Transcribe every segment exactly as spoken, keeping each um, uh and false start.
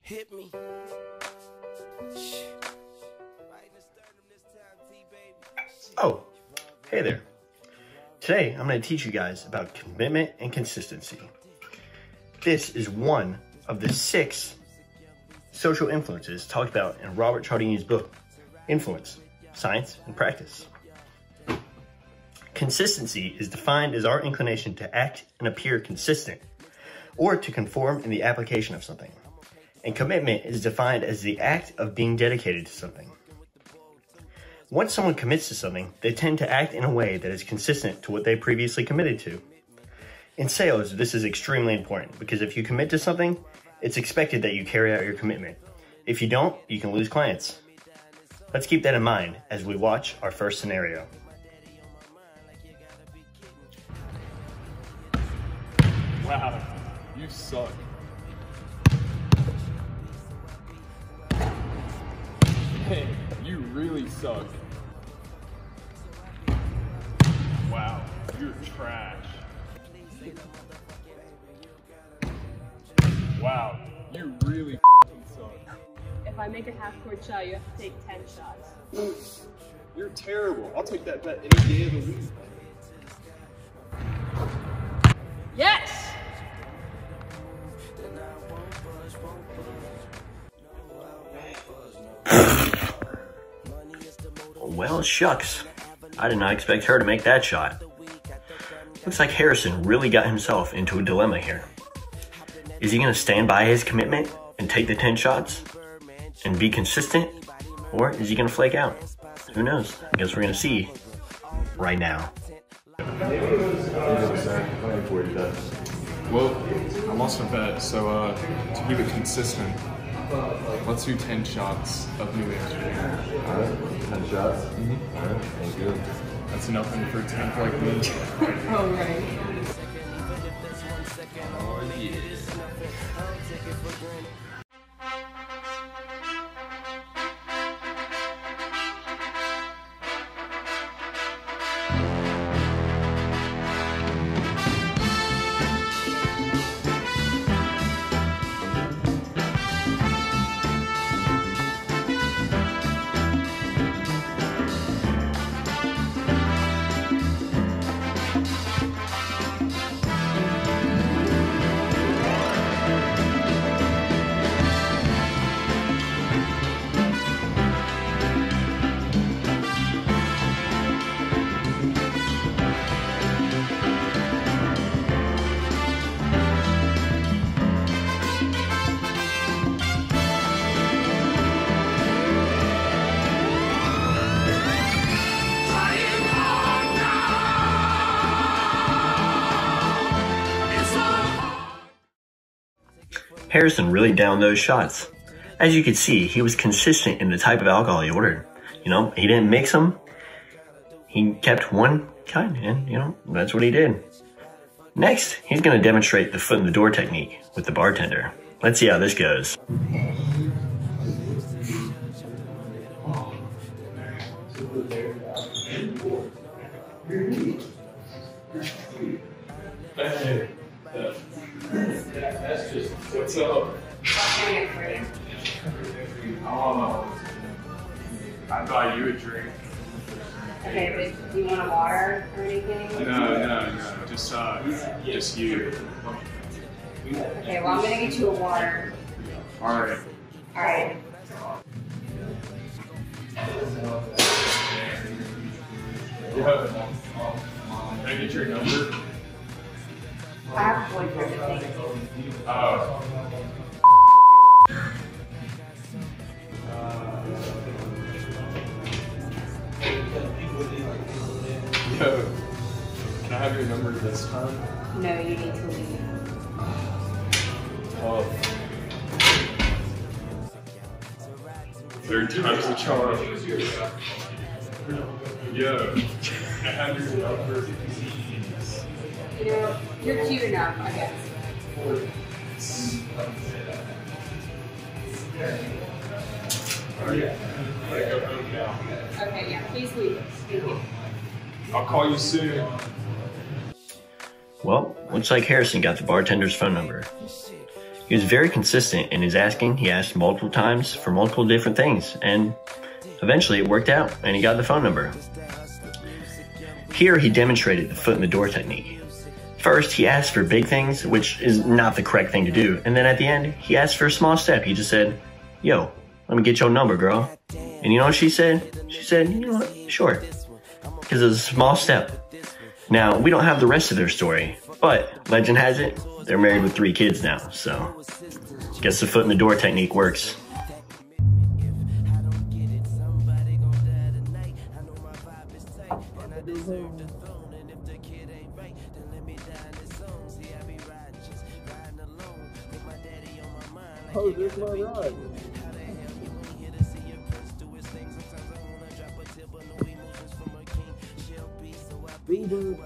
Hit me. Oh, hey there. Today I'm going to teach you guys about commitment and consistency. This is one of the six social influences talked about in Robert Cialdini's book, Influence, Science and Practice. Consistency is defined as our inclination to act and appear consistent, or to conform in the application of something. And commitment is defined as the act of being dedicated to something. Once someone commits to something, they tend to act in a way that is consistent to what they previously committed to. In sales, this is extremely important because if you commit to something, it's expected that you carry out your commitment. If you don't, you can lose clients. Let's keep that in mind as we watch our first scenario. Wow, you suck. Hey, you really suck. Wow, you're trash. Wow, you really f***ing suck. If I make a half-court shot, you have to take ten shots. You're terrible. I'll take that bet any day of the week. Yes! Well, shucks. I did not expect her to make that shot. Looks like Harrison really got himself into a dilemma here. Is he going to stand by his commitment and take the ten shots and be consistent? Or is he going to flake out? Who knows? I guess we're going to see right now. Well, I lost a bet, so uh, to keep it consistent, let's do ten shots of New Amsterdam. Alright, ten shots? Mm-hmm. Alright, thank you. That's nothing for a tank like me. Oh, right. Oh, yeah. Harrison really downed those shots. As you could see, he was consistent in the type of alcohol he ordered. You know, he didn't mix them. He kept one kind, and you know, that's what he did. Next, he's going to demonstrate the foot in the door technique with the bartender. Let's see how this goes. That's just, what's up? Oh, I bought you a drink. Okay, but do you want a water or anything? No, no, no, just, uh, just you. Okay, well, I'm gonna get you a water. Alright. Alright. Yeah. Can I get your number? I have a boyfriend, I think. Oh. Yo, can I have your number this time? No, you need to leave. Oh. Third time's the charm. Yo, can I have your number? You know, you're cute enough, I guess. Alright, I gotta go home now. Okay, yeah, please leave. Thank you. I'll call you soon. Well, looks like Harrison got the bartender's phone number. He was very consistent in his asking. He asked multiple times for multiple different things, and eventually it worked out and he got the phone number. Here he demonstrated the foot in the door technique. First, he asked for big things, which is not the correct thing to do, and then at the end, he asked for a small step. He just said, "Yo, let me get your number, girl." And you know what she said? She said, "You know what, sure." Because it was a small step. Now, we don't have the rest of their story, but legend has it, they're married with three kids now, so guess the foot in the door technique works. Oh, there's my ride. Bieber.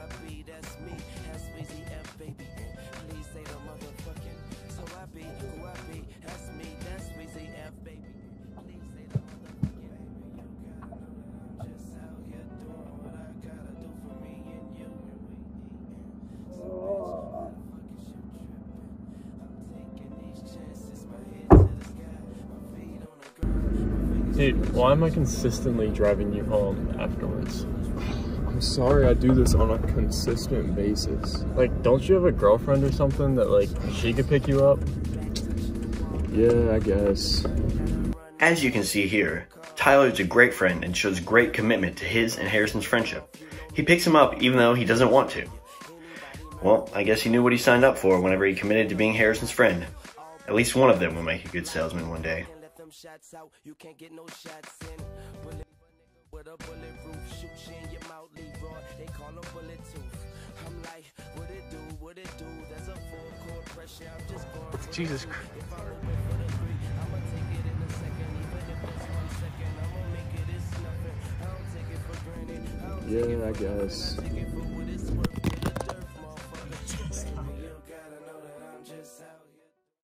Dude, why am I consistently driving you home afterwards? I'm sorry, I do this on a consistent basis. Like, don't you have a girlfriend or something that, like, she could pick you up? Yeah, I guess. As you can see here, Tyler is a great friend and shows great commitment to his and Harrison's friendship. He picks him up even though he doesn't want to. Well, I guess he knew what he signed up for whenever he committed to being Harrison's friend. At least one of them will make a good salesman one day. Shots out, you can't get no shots in. Bullet with a bulletproof, shoot you in your mouth, Leroy. They call him bullet tooth. I'm like, what it do, what it do? There's a full court pressure. I'm just going. Jesus Christ. If I don't wait for the three, I'ma take it in a second. Even if it's one second, I'ma make it. It's nothing. I don't take it for granted. I don't Yeah, I guess. take it for